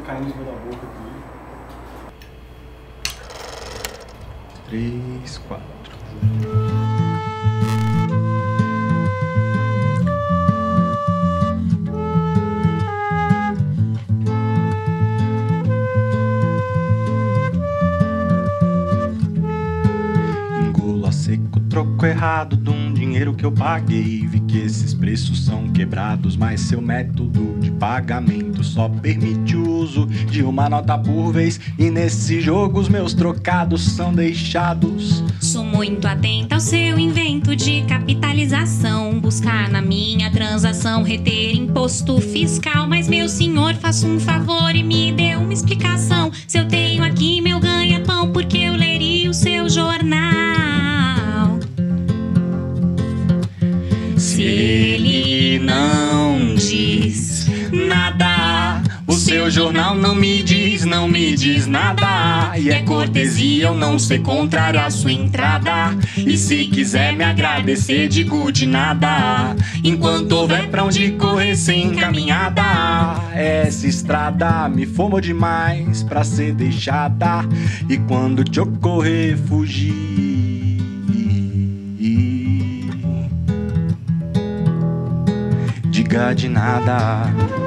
caindo em cima da boca aqui. 3, 4. Troco errado de um dinheiro que eu paguei. Vi que esses preços são quebrados, mas seu método de pagamento só permite o uso de uma nota por vez. E nesse jogo os meus trocados são deixados. Sou muito atenta ao seu invento de capitalização. Buscar na minha transação reter imposto fiscal. Mas meu senhor, faça um favor e me dê uma explicação. Se eu tenho aqui meu ganha-pão, porque eu leria o seu jornal. Se ele não diz nada, o seu jornal não me diz nada. E é cortesia eu não ser contrário à sua entrada. E se quiser me agradecer, digo de nada. Enquanto houver pra onde correr sem caminhada. Essa estrada me formou demais pra ser deixada. E quando te ocorrer fugir, diga de nada.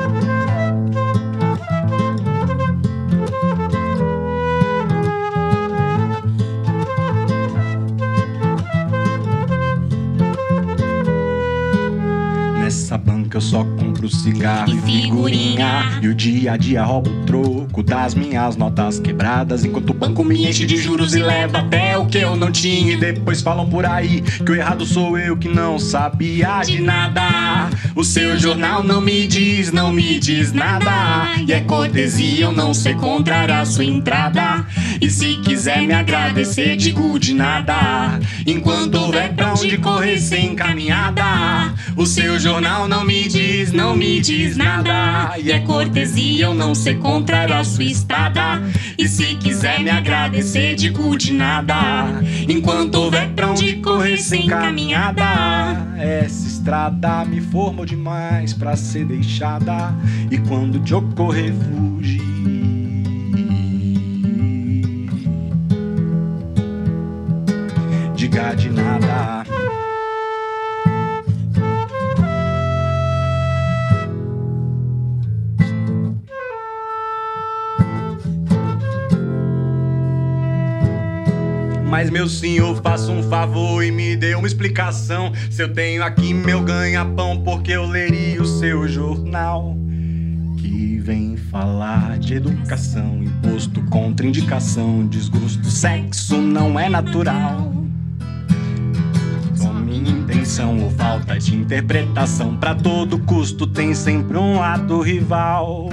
Nessa banca eu só compro cigarro e figurinha. E o dia a dia roubo o troco das minhas notas quebradas. Enquanto o banco me enche de juros e leva até o que eu não tinha. E depois falam por aí que o errado sou eu, que não sabia de nada. O seu jornal não me diz nada. E é cortesia eu não ser contrário à sua entrada. E se quiser me agradecer, digo de nada. Enquanto houver pra onde correr sem caminhada. O seu jornal não me diz nada. E é cortesia eu não ser contrário à sua estada. E se quiser me agradecer, digo de nada. Enquanto houver pra onde correr sem caminhada. Essa estrada me formou demais pra ser deixada. E quando te ocorrer fugir, diga de nada. Mas meu senhor, faça um favor e me dê uma explicação. Se eu tenho aqui meu ganha-pão, porque eu leria o seu jornal, que vem falar de educação, imposto, contraindicação, desgosto, sexo não é natural. Com minha intenção ou falta de interpretação, pra todo custo tem sempre um lado rival.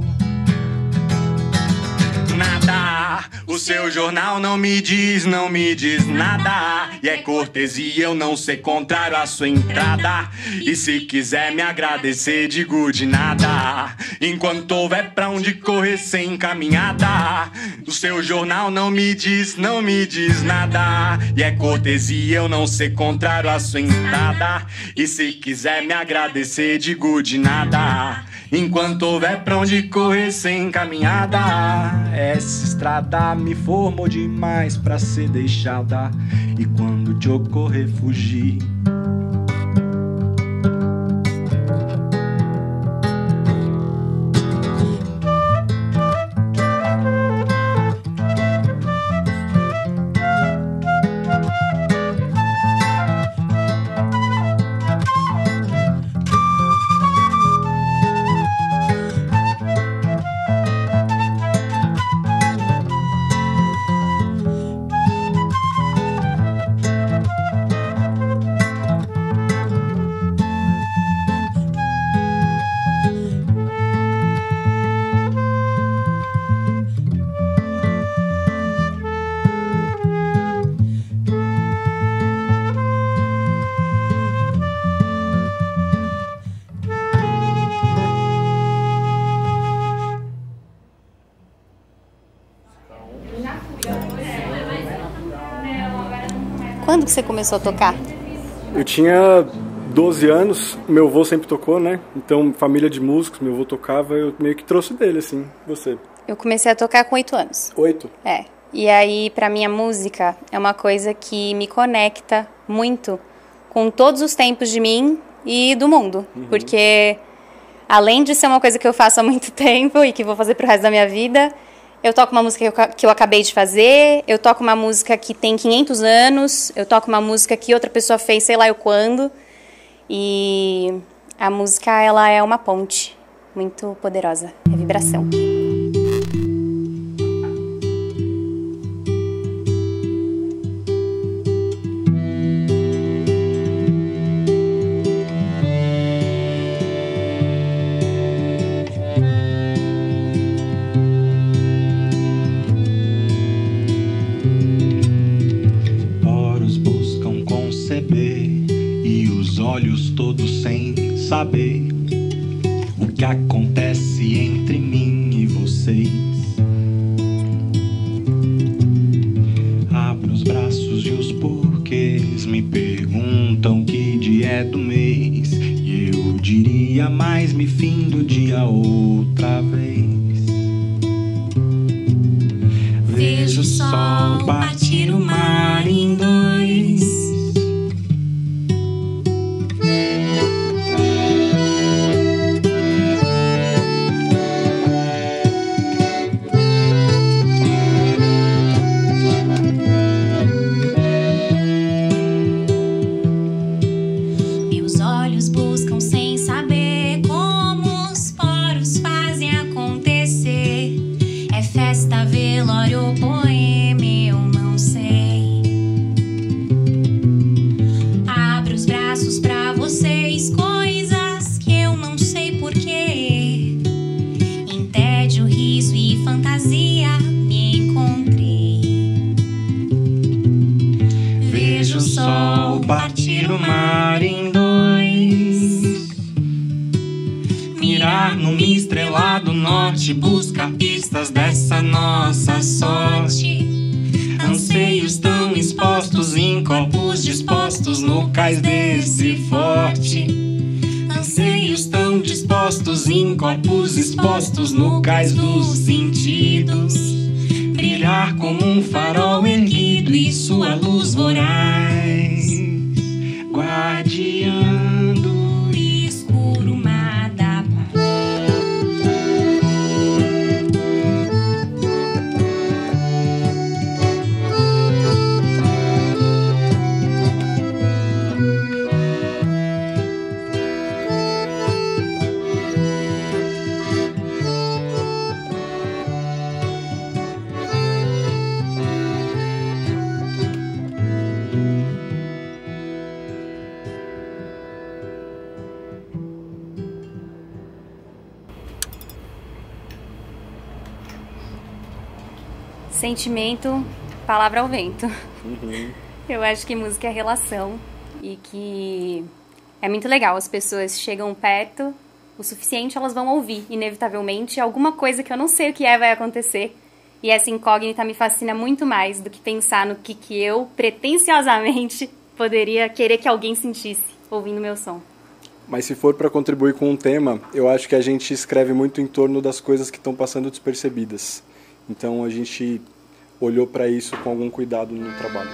Nada, o seu jornal não me diz nada. E é cortesia eu não ser contrário à sua entrada. E se quiser me agradecer, digo de nada. Enquanto houver pra onde correr sem caminhada. O seu jornal não me diz nada. E é cortesia eu não ser contrário à sua entrada. E se quiser me agradecer, digo de nada. Enquanto houver pra onde correr sem caminhada. Essa estrada me formou demais pra ser deixada. E quando te ocorrer fugir, Quando que você começou a tocar? Eu tinha 12 anos, meu avô sempre tocou, né? Então, família de músicos, meu avô tocava, eu meio que trouxe dele, assim. Você? Eu comecei a tocar com 8 anos. 8? É. E aí, pra mim, a música é uma coisa que me conecta muito com todos os tempos de mim e do mundo. Porque, além de ser uma coisa que eu faço há muito tempo e que vou fazer pro resto da minha vida, eu toco uma música que eu acabei de fazer, eu toco uma música que tem 500 anos, eu toco uma música que outra pessoa fez sei lá eu quando. E a música, ela é uma ponte muito poderosa, é vibração. Olhos todos sem saber o que acontece entre mim e vocês. Abro os braços e os porquês me perguntam que dia é do mês. E eu diria mais me fim do dia outra vez. Vejo o sol partir o mar em dois. Busca pistas dessa nossa sorte. Anseios tão expostos em corpos dispostos no cais desse forte. Anseios tão dispostos em corpos expostos no cais dos sentidos. Brilhar como um farol erguido e sua luz voraz, guardiando o escuro mar da paz. Sentimento, palavra ao vento. Eu acho que música é relação e que é muito legal. As pessoas chegam perto o suficiente, elas vão ouvir, inevitavelmente, alguma coisa que eu não sei o que vai acontecer. E essa incógnita me fascina muito mais do que pensar no que eu, pretensiosamente, poderia querer que alguém sentisse ouvindo meu som. Mas se for para contribuir com um tema, eu acho que a gente escreve muito em torno das coisas que estão passando despercebidas. Então a gente olhou para isso com algum cuidado no trabalho.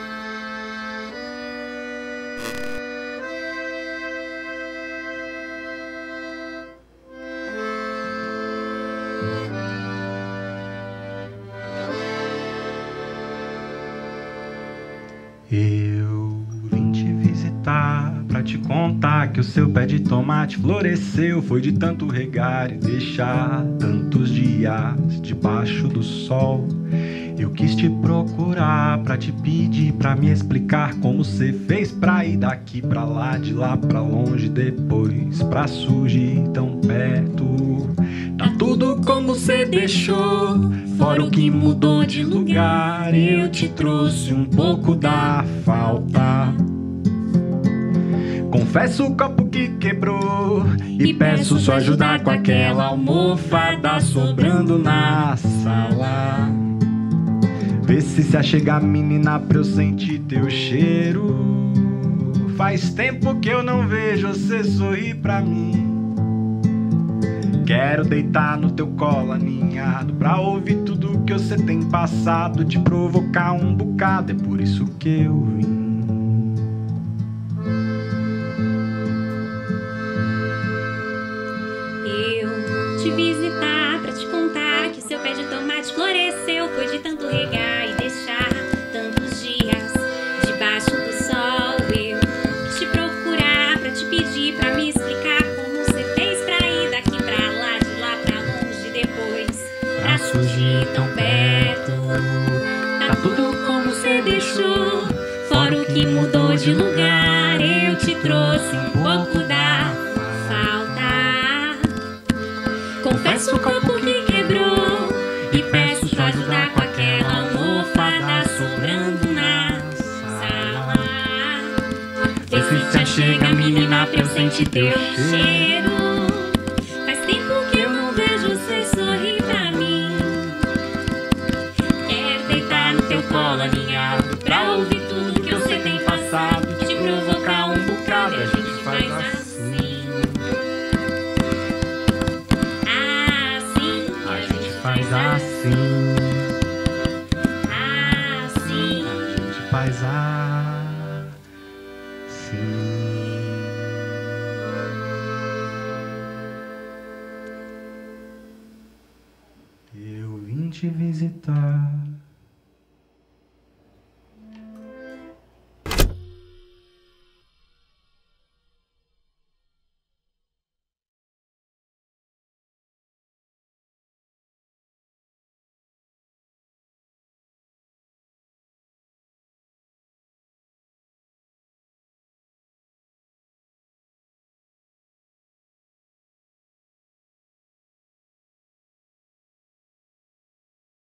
Eu vim te visitar pra te contar que o seu pé de tomate floresceu. Foi de tanto regar e deixar tantos dias debaixo do sol. Eu quis te procurar pra te pedir pra me explicar como cê fez pra ir daqui pra lá, de lá pra longe, depois pra surgir tão perto. Tá tudo como cê deixou, fora o que mudou de lugar. Eu te trouxe um pouco da falta. Confesso o copo que quebrou e peço sua ajuda com aquela almofada sobrando na sala. Vê se achega, menina, pra eu sentir teu cheiro. Faz tempo que eu não vejo você sorrir pra mim. Quero deitar no teu colo aninhado pra ouvir tudo que você tem passado, te provocar um bocado, é por isso que eu vim. Eu te visitar pra te contar que seu pé de tomate floresceu, foi de tanto regar e deixar tantos dias debaixo do sol. Eu quis te procurar pra te pedir pra me explicar como você fez pra ir daqui pra lá, de lá pra longe, depois pra surgir tão perto. Tá tudo como você deixou, fora o que mudou de lugar. Eu te trouxe um pouco da falta. Confesso o copo que quebrou e peço pra ajudar com aquela almofada sobrando na sala. Vê se te achega, menina, pra eu sentir teu cheiro. Faz tempo que eu não vejo você sorrir pra mim. Quero deitar no teu colo aninhado pra ouvir tudo que você tem passado, te provocar um bocado, a gente faz assim. Assim, A gente faz assim. assim. A gente faz assim. Eu vim te visitar.